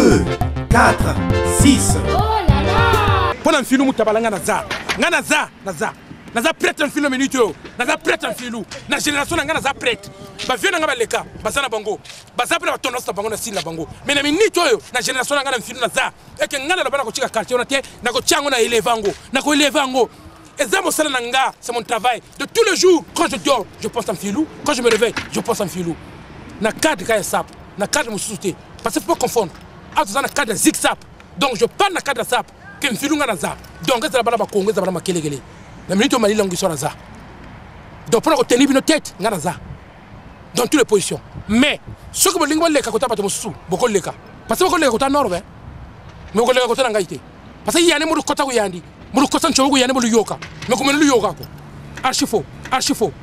2, 4, 6. Oh là là! Pendant un film, tu as naza prête un film minute, naza prête un film. La génération naza prête. Ba vieux nanga baleka, basana bango. Basapela tonos ta bango na sila bango. Mais na minute yo, na génération nanga na film naza. Et que ngana la bana ko chika quartier on a na ko chango na elevango, na ko elevango. C'est mon travail de tous les jours. Quand je dors, je pense en filou. Quand je me réveille, je pense en filou. Na cadre kaya sap, na cadre musuté. Parce qu'il faut pas confondre. Autres na cadre zig-zap. Donc je parle na cadre sap. Que filou nga na zap. Donc c'est la bala ba Congo, c'est la bala kelele. La minute au Mali langue sur la za. Donc pour tenir une tête, nga na za. Dans toutes les positions. Mais ce que me lingwa leka kota pato musu, boko leka. Parce que boko leka kota norbe. Mais boko leka kota na ngaite. Parce que yani mu kota ko yandi. Archi faux.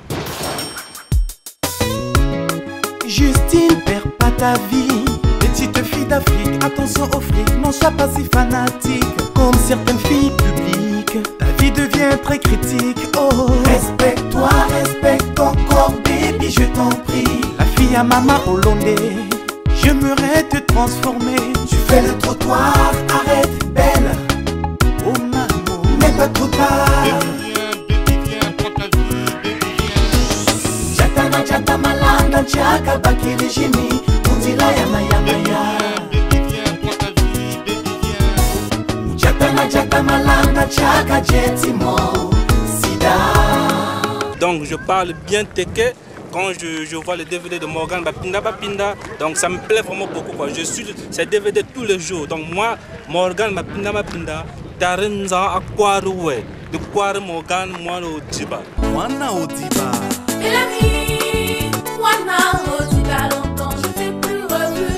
Justine, perds pas ta vie. Petite fille d'Afrique, attention aux flics, non sois pas si fanatique. Comme certaines filles publiques, ta vie devient très critique. Oh, respecte-toi, respecte ton corps, baby, je t'en prie. La fille à maman hollandais, j'aimerais te transformer. Tu fais le trottoir, arrête, belle. Oh maman, mais pas trop tard. Baby viens, prends ta vie, baby viens. Jatana jata malanga chaka bakili jimi, undila yama yama ya. Baby viens, prends ta vie, baby viens. Jatana jata malanga chaka jetimo, sida. Donc je parle bien teke. Quand je vois le DVD de Morgan Bapinda, donc ça me plaît vraiment beaucoup. Quoi. Je suis ces DVD tous les jours. Donc moi, Morgan Bapinda, Darenza Akwaroué, de Kware Morgan, moi au Diba. Wana Odiba. Mélanie, Wana Odiba, longtemps je t'ai plus revu.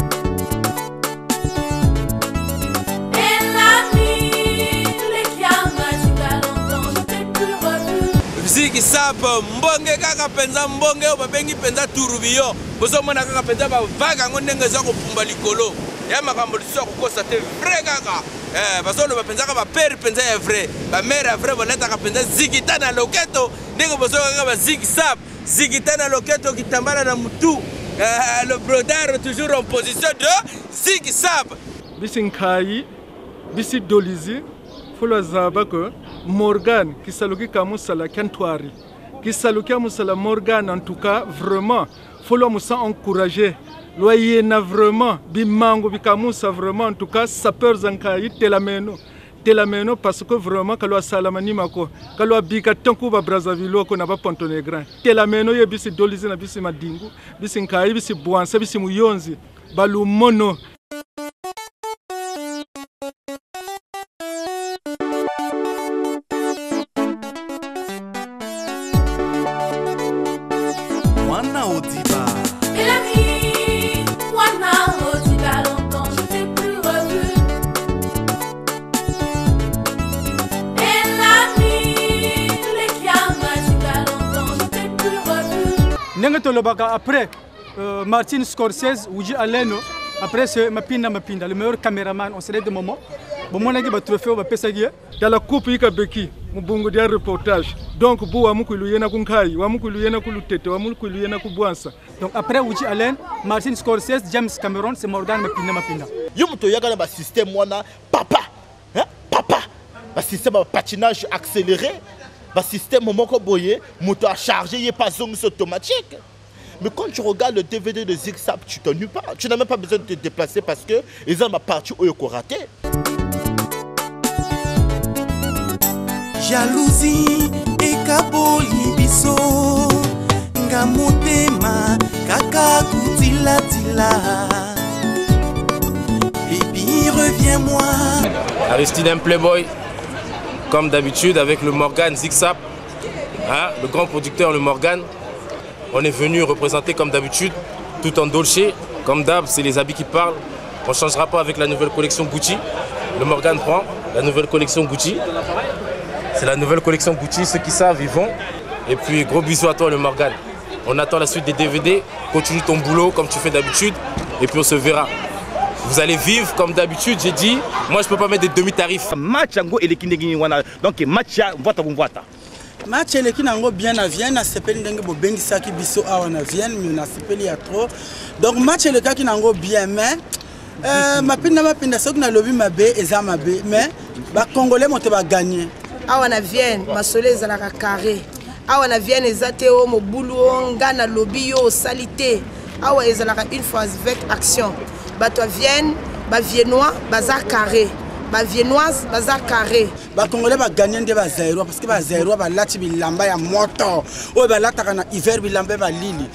Mélanie, les Kiamadiba, longtemps je t'ai plus revu. Ziki sapa mbonge kaka penza mbonge obabengi penza turubiyo bozo mona kaka penza ba vaga ngonenge za kopumba likolo ya makambo liso kokosa te vrai kaka bazo no penza ka ba père penza ya vrai ba mère ya vrai boneta ka penza zikita na loketo ndenge bozo kaka ba ziki sap zikita na loketo kitambala na mutu le brodard toujours en position de ziki sap bisinkai bisi dolizi folo zaba ko Morgan, qui saluki kamusala Kentwari, qui saluki kamusala Morgan en tout cas vraiment, faut le moussa encourager. Loyer na vraiment, bimango bikamusa vraiment en tout cas sapeur zankai telameno parce que vraiment kalo salamani mako, kalo bika tanku ba Brazzaville ko na ba Pontonegrin. Telameno ye bisi dolizi na bisi madingu, bisi nkai bisi buansa bisi muyonzi, balu mono. Après Martin Scorsese, Woody Allen, après c'est Mapinda, le meilleur caméraman, on serait de moment. Bon, mon ami va trophée, on va passer ça. Dans la coupe, il y a Beki, mon bongo de reportage. Donc, vous avez dit que vous avez donc après Woody Allen, Martin Scorsese, James Cameron, c'est Morgan Mapinda. Yo muto yaga na système wana papa, hein papa. Ba système de patinage accéléré, ba système moko boye, moto à charger, il pas zone automatique. Mais quand tu regardes le DVD de Zig-Zap, tu t'ennuies pas. Tu n'as même pas besoin de te déplacer parce que ils ont ma partie où ils ont raté. Jalousie et kaboli biso ngamotema kaka kutila tila. Baby reviens-moi. Aristide un playboy, comme d'habitude avec le Morgan Zig-Zap, hein, le grand producteur le Morgan. On est venu représenter comme d'habitude, tout en dolce. Comme d'hab, c'est les habits qui parlent. On ne changera pas avec la nouvelle collection Gucci. Le Morgan prend la nouvelle collection Gucci. C'est la nouvelle collection Gucci, ceux qui savent, ils vont. Et puis gros bisous à toi le Morgan. On attend la suite des DVD. Continue ton boulot comme tu fais d'habitude. Et puis on se verra. Vous allez vivre comme d'habitude, j'ai dit. Moi je ne peux pas mettre des demi-tarifs. Match ango elekindegi wana. Donc match voita. Match elekina ngo bien à Vienne, sepeli ndenge bo bengisaki biso awa na Vienne, mais na sepeli ya trop. Donc match elekaki nango bien mais mapinda soki na lobi mabe eza mabe mais ba congolais moto ba gagner. Awa na Vienne masole ezalaka carré. Awa na Vienne ezate o mobulu nga na lobi yo salité. Awa ezalaka une fois avec action. Bato Vienne, ba viennois baza carré. Ba viennoise baza carré. Ba congolais ba gagner nde ba zairo parce que ba zairo ba lati bilamba ya moto. O ba lataka na hiver bilamba ba lili.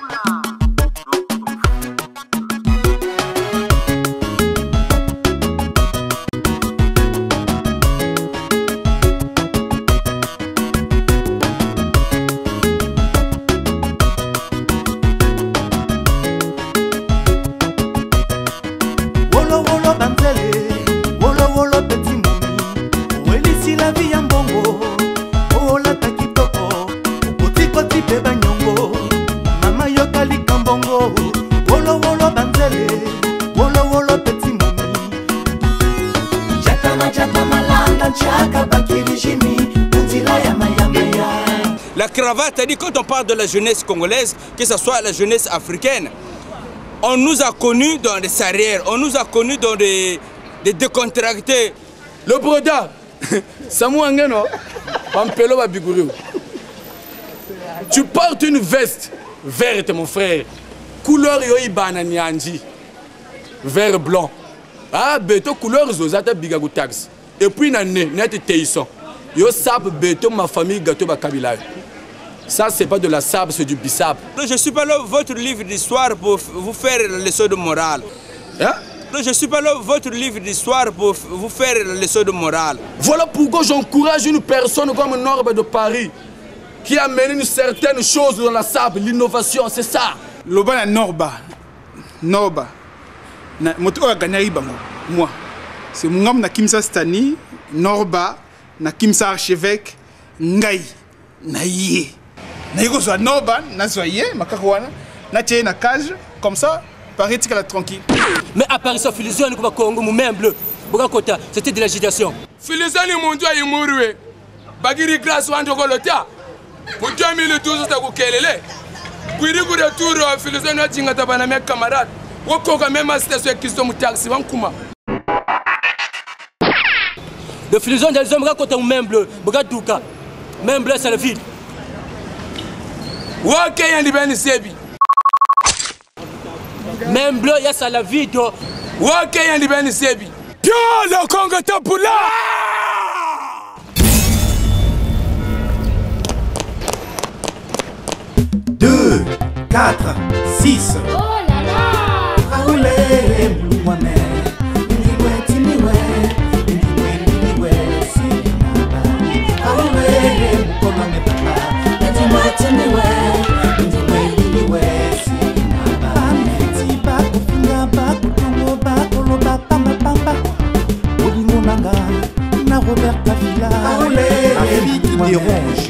La cravate, c'est-à-dire quand on parle de la jeunesse congolaise, que ce soit la jeunesse africaine, on nous a connus dans des arrières, on nous a connus dans des décontractés. Le broda, Samu Angeno, Pampelo Babiguru. Tu portes une veste verte, mon frère. Couleur yoi bananianji. Vert blanc. Ah, beto couleur zozata bigagu tax. Et puis net teisson. Yo sap beto ma famille gâteau bakabila. Ça c'est pas de la sable, c'est du bissap. Je suis pas là votre livre d'histoire pour vous faire la leçon de morale. Hein? Je suis pas là votre livre d'histoire pour vous faire la leçon de morale. Voilà pourquoi j'encourage une personne comme Norba de Paris qui a mené une certaine chose dans la sable, l'innovation, c'est ça. Loba na Norba. Norba. Na moto oyo gagner bango. Moi. C'est mon homme na Kimsa Stani, Norba, na Kimsa archevêque, ngai na yé. Na yiko soit Norba, na soit yé, makakwana, na tié na cage comme ça, paraît qu'elle est tranquille. Mais apparition Philizone comme Congo mon main bleu. Bogakota, c'était de l'agitation. Philizone mon Dieu est mouru. Bagiri grâce wande kolota. Pour 2012 ta ko kelele. Kuiri ku retour Philizone a tinga tabana mes camarades. Woko ka même station Kisto mu taxi wankuma. De Philizone des hommes racontent mon main bleu. Bogaduka. Main bleu c'est le vide. Wake yandi bani sebi. Même bleu, il y a ça la vie. Wake yandi bani sebi. Pio le Congo tapula. 2, 4, 6. Oh là là. Raoulé, moi-même. Robert Kavila, la fille qui dérange.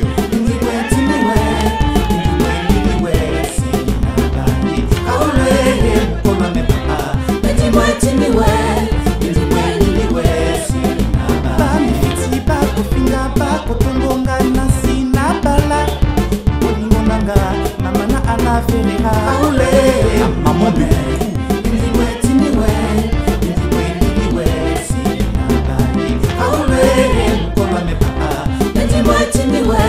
Maman Anyway.